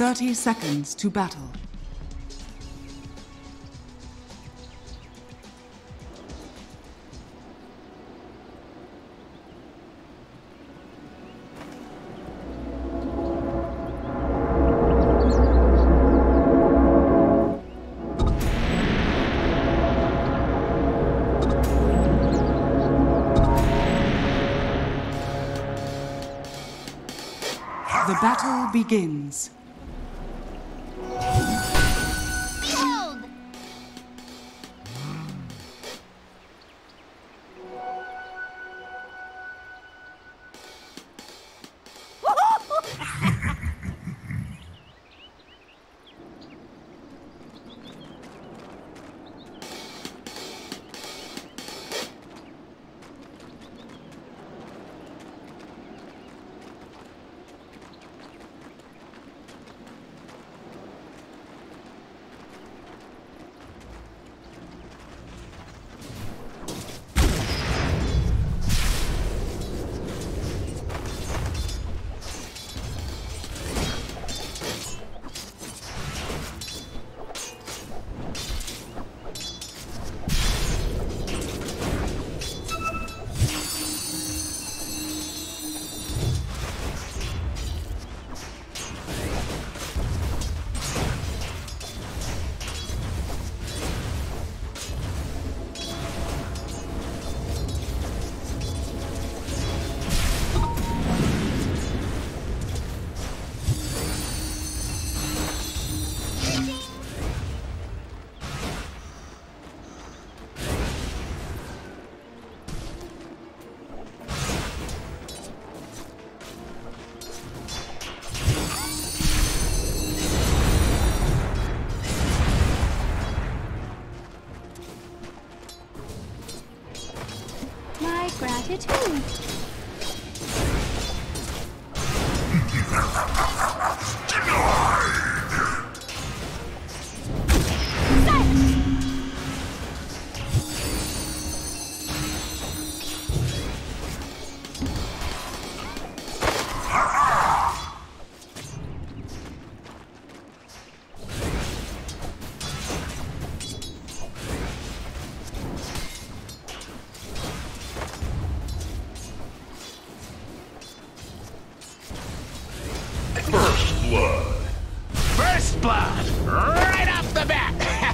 30 seconds to battle. The battle begins. Behold! My gratitude. First blood. First blood, right off the bat.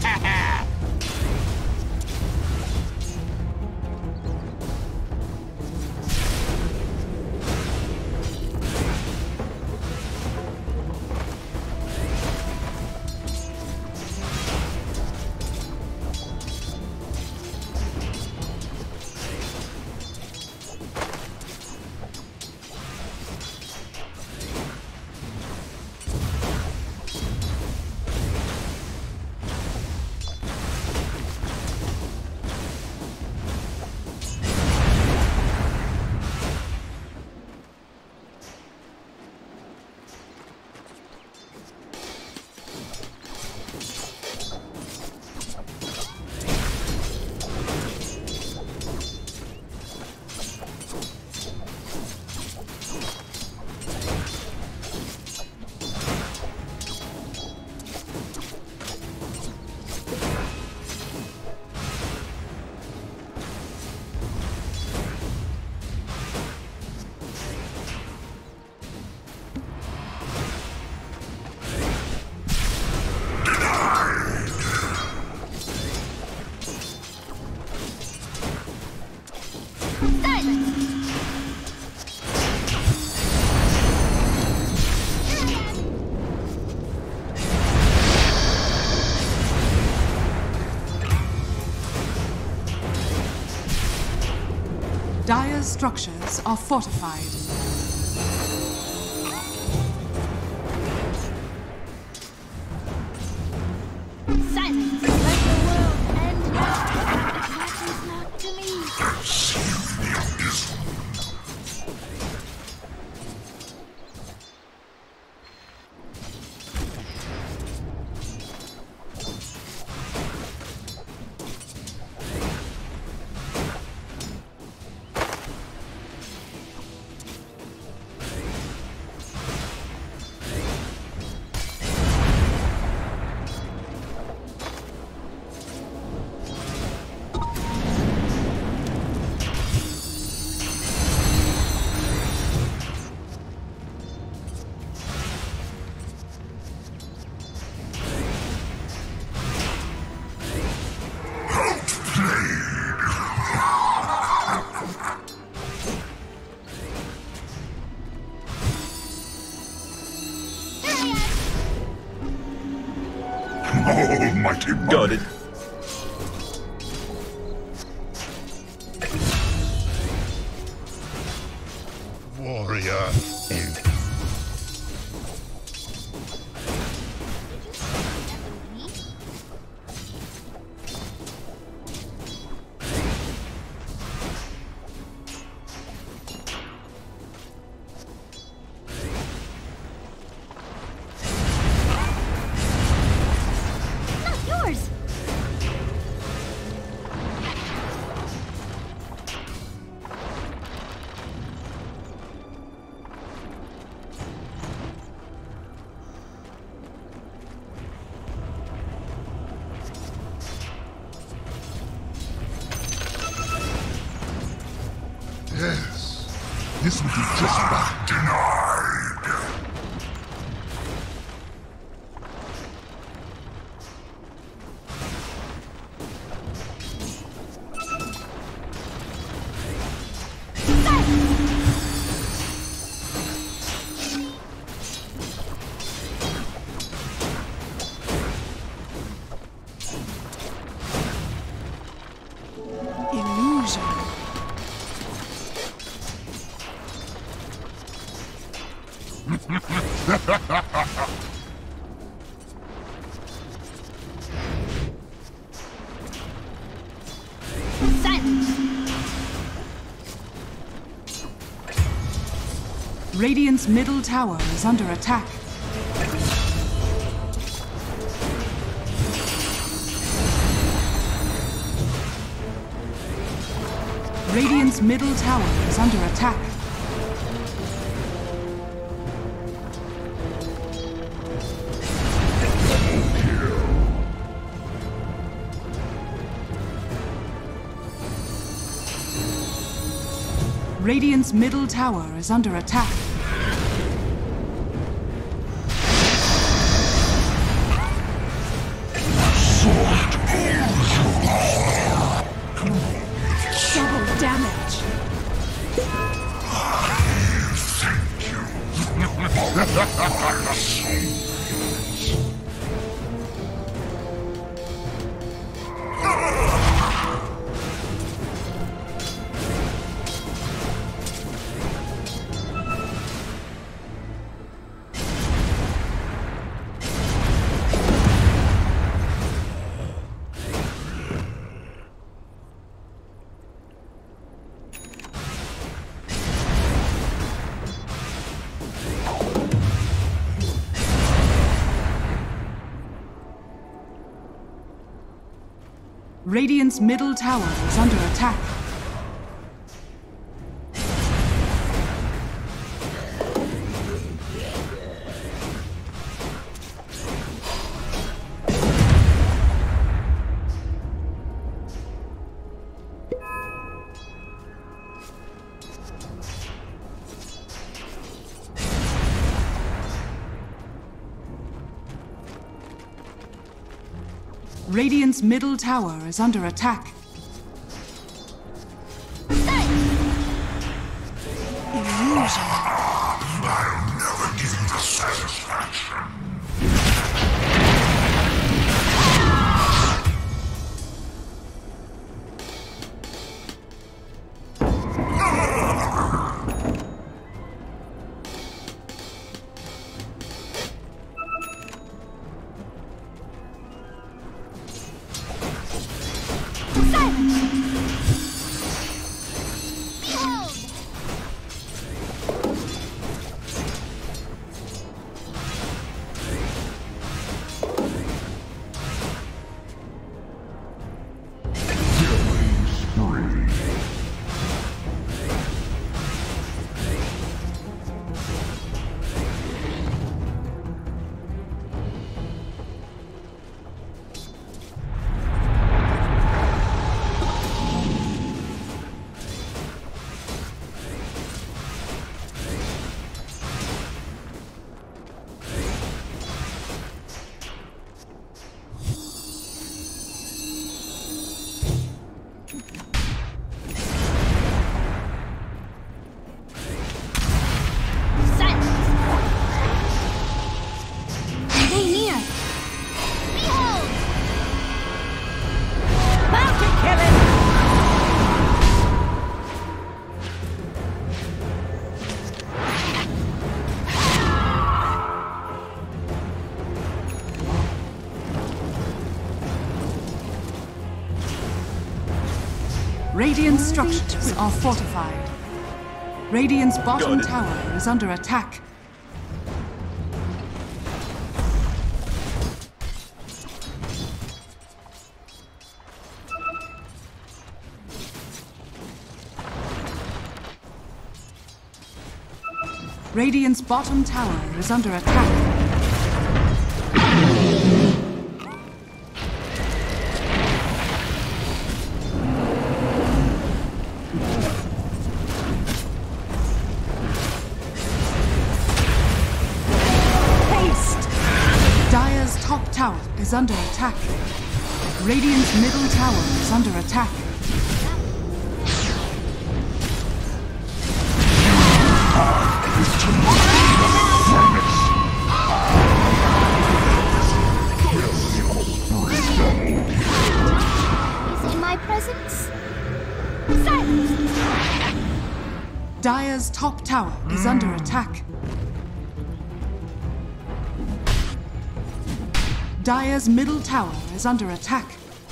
Dire's structures are fortified. Silence! Let the world end now! It matters not to me! Got it. Warrior. Not yours! Yes. This would be just right. Denied. Illusion. Silence! Radiant's middle tower is under attack. Radiant's middle tower is under attack. Radiant's middle tower is under attack. Double damage. Radiant's middle tower is under attack. Radiant's middle tower is under attack. Illusion. I'll never give you the satisfaction. Radiant structures are fortified. Radiant's bottom tower is under attack. Radiant's bottom tower is under attack. Tower is under attack. Radiant's middle tower is under attack. Is in my presence? Silence! Dire's top tower is under attack. Dire's middle tower is under attack.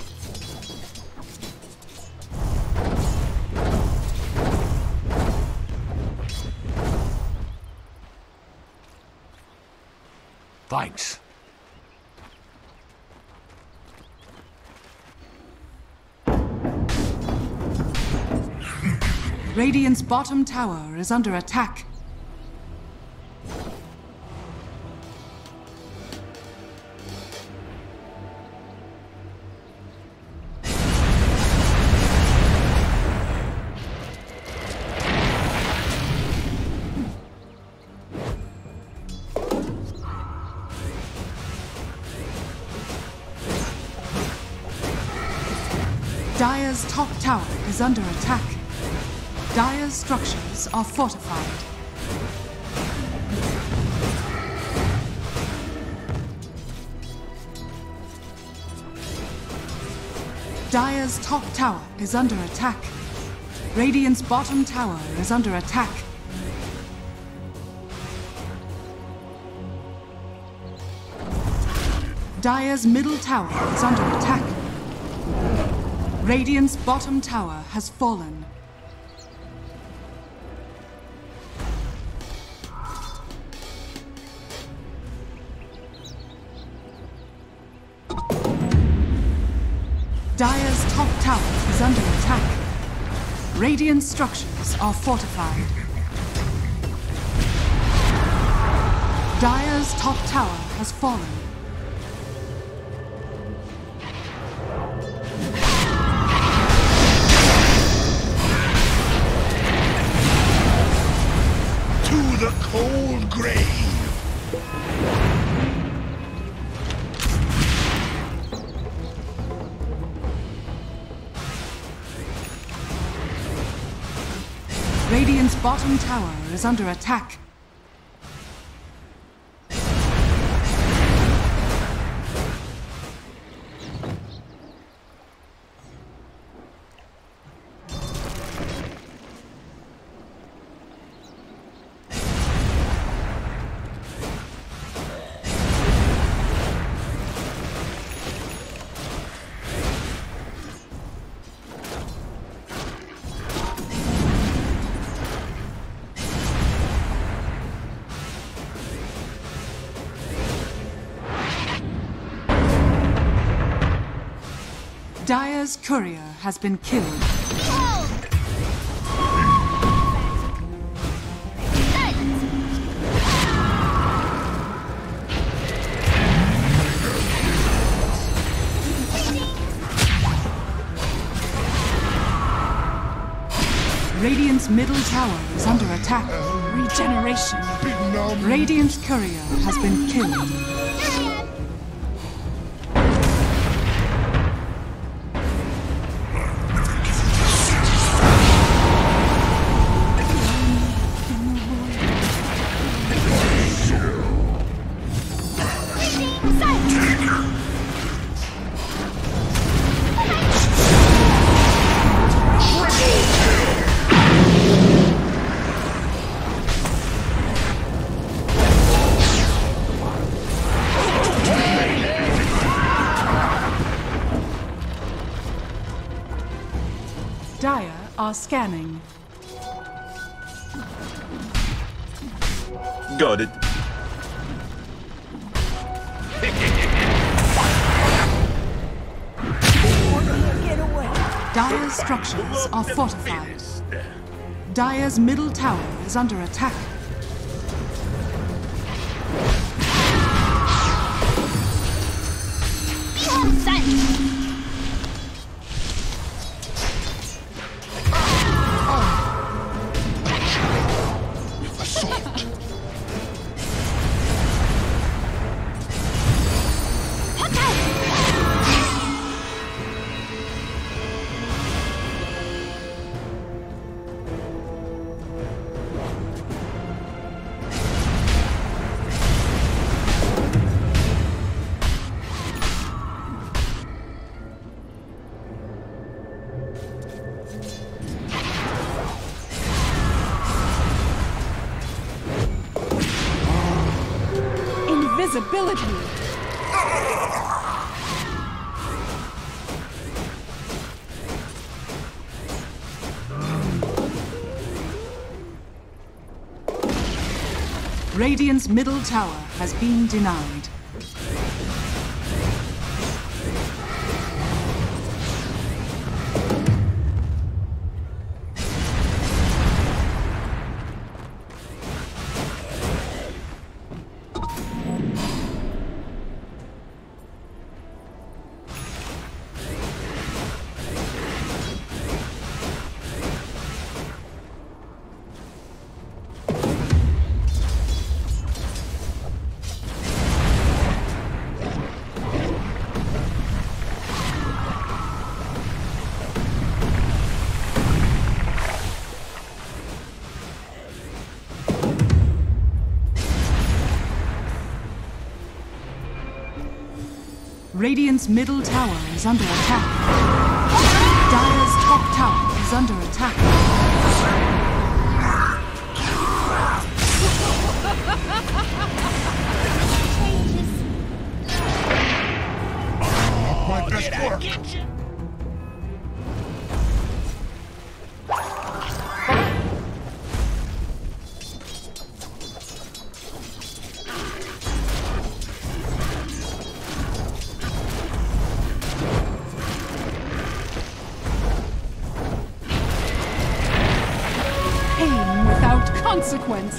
Thanks. Radiant's bottom tower is under attack. Dire's top tower is under attack. Dire's structures are fortified. Dire's top tower is under attack. Radiant's bottom tower is under attack. Dire's middle tower is under attack. Radiant's bottom tower has fallen. Dire's top tower is under attack. Radiant structures are fortified. Dire's top tower has fallen. The cold grave. Radiant's bottom tower is under attack. Dire's courier has been killed. Radiant's middle tower is under attack. Regeneration. Radiant's courier has been killed. Dire are scanning. Got it. Dire's structures are fortified. Dire's middle tower is under attack. Silence! Assault. Invisibility! Radiant's middle tower has been denied. Radiant's middle tower is under attack. Dire's top tower is under attack. Not my best work. Pain without consequence.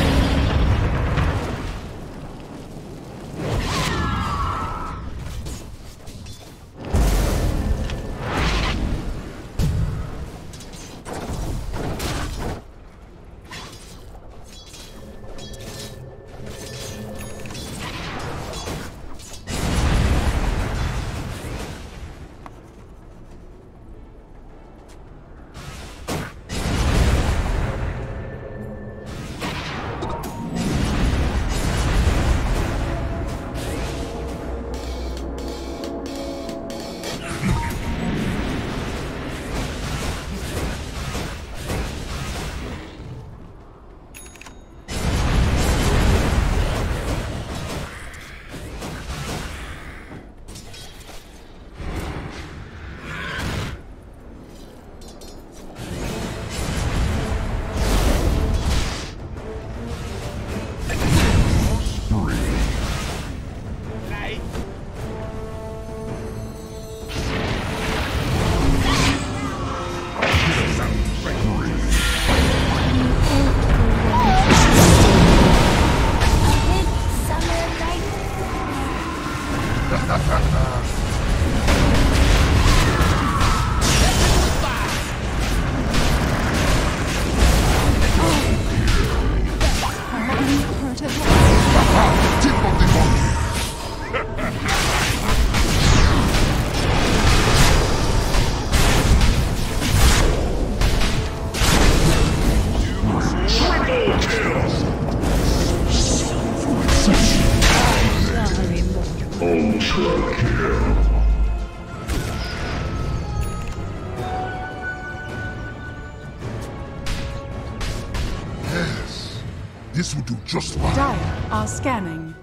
This will do just fine. Dire are scanning.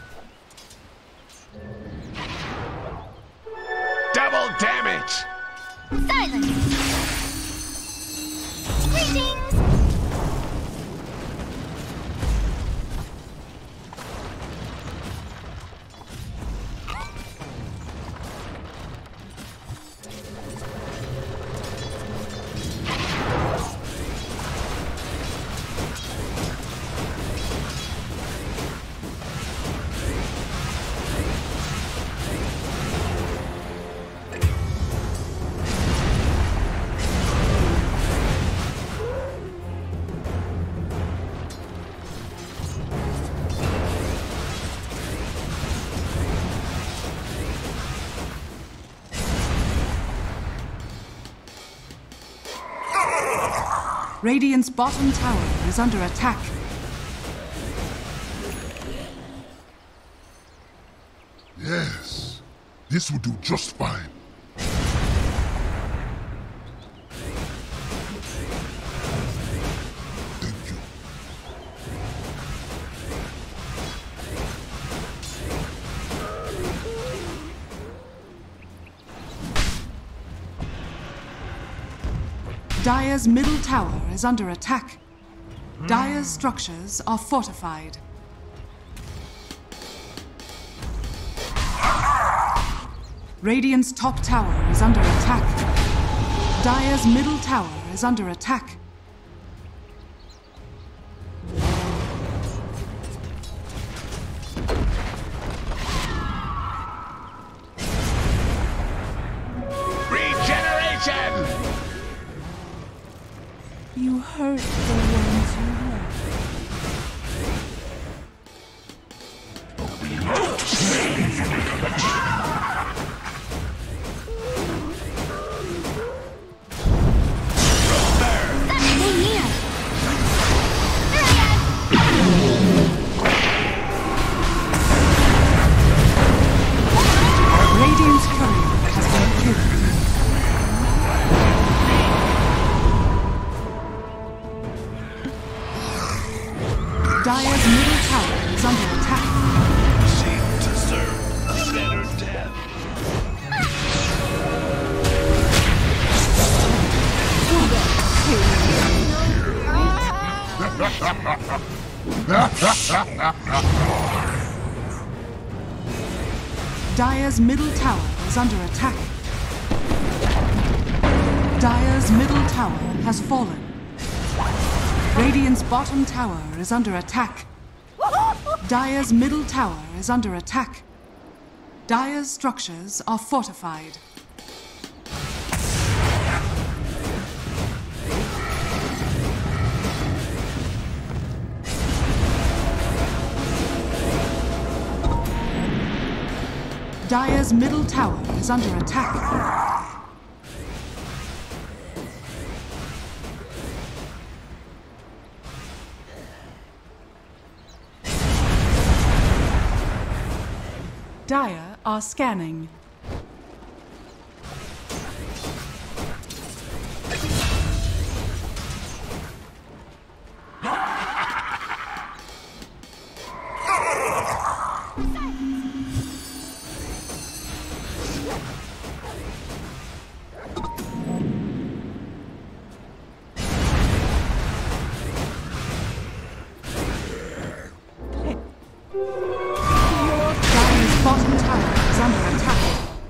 Double damage! Silence! Greetings! Radiant's bottom tower is under attack. Yes, this will do just fine. Thank you. Dire's middle tower is under attack. Dire's structures are fortified. Radiant's top tower is under attack. Dire's middle tower is under attack. Regeneration! You hurt the ones you love. Radiant's courier has been killed. Dire's middle tower is under attack. Seem to deserve a better death. Dire's middle tower is under attack. Dire's middle tower has fallen. Radiant's bottom tower is under attack. Dire's middle tower is under attack. Dire's structures are fortified. Dire's middle tower is under attack. Dire are scanning. Bottom tower is under attack.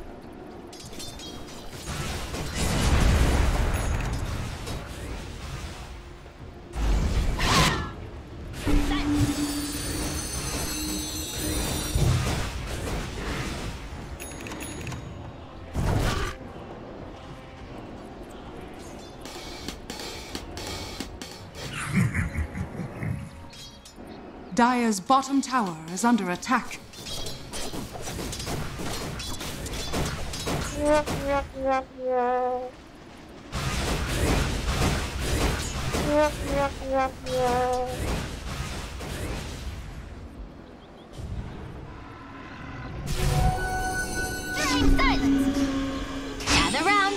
Dire's bottom tower is under attack. Silence! Gather round!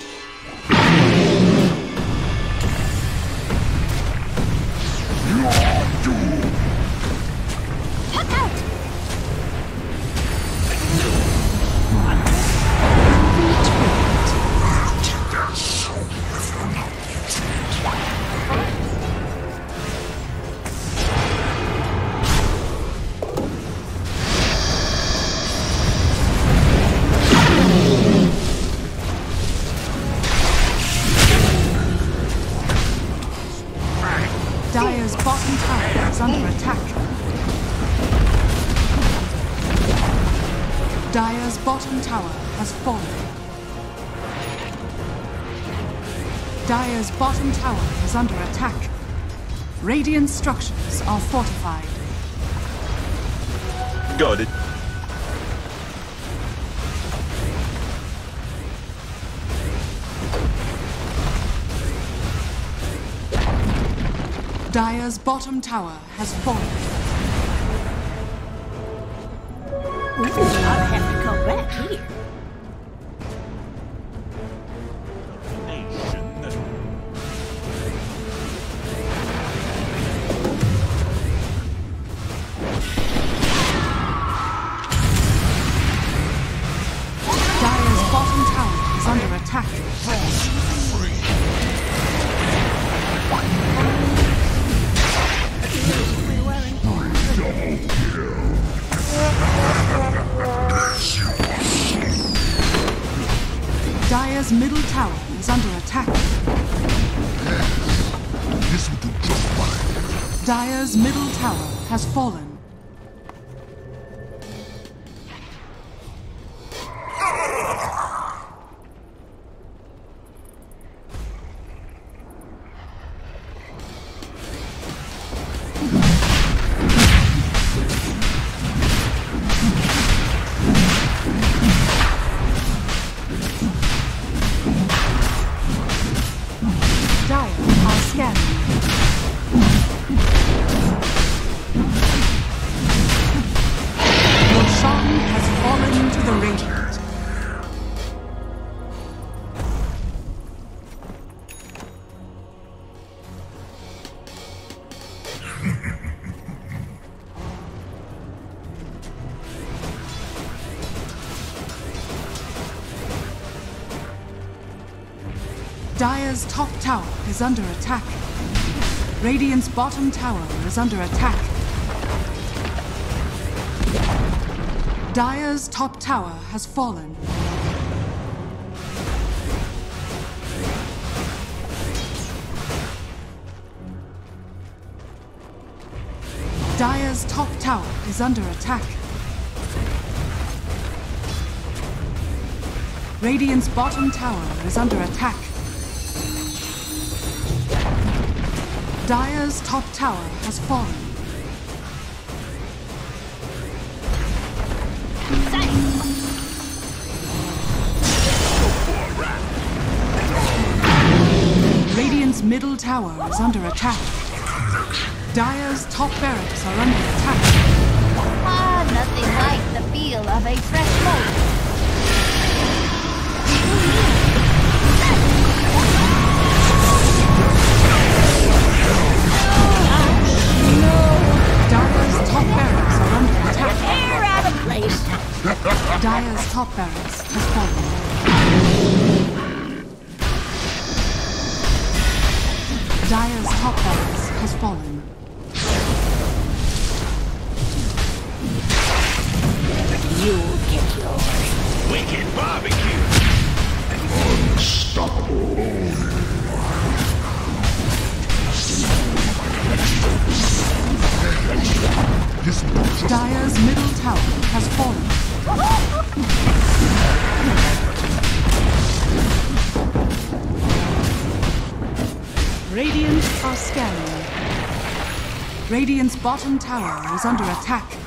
Hut out! bottom tower has fallen. Dire's bottom tower is under attack. Radiant structures are fortified. Got it. Dire's bottom tower has fallen. I'll have to come back here. Dire's bottom tower is under attack. Dire's middle tower is under attack. This will do just fine. Dire's middle tower has fallen. Dire's top tower is under attack. Radiant's bottom tower is under attack. Dire's top tower has fallen. Dire's top tower is under attack. Radiant's bottom tower is under attack. Dire's top tower has fallen. Radiant's middle tower is under attack. Dire's top barracks are under attack. Ah, nothing like the feel of a fresh mold. Dire's top barracks are under attack. Air out of place. Dire's top barracks has fallen. Dire's top barracks has fallen. You'll get yours. Wicked barbecue. Unstoppable. Dire's middle tower has fallen. Radiant are scanning. Radiant's bottom tower is under attack.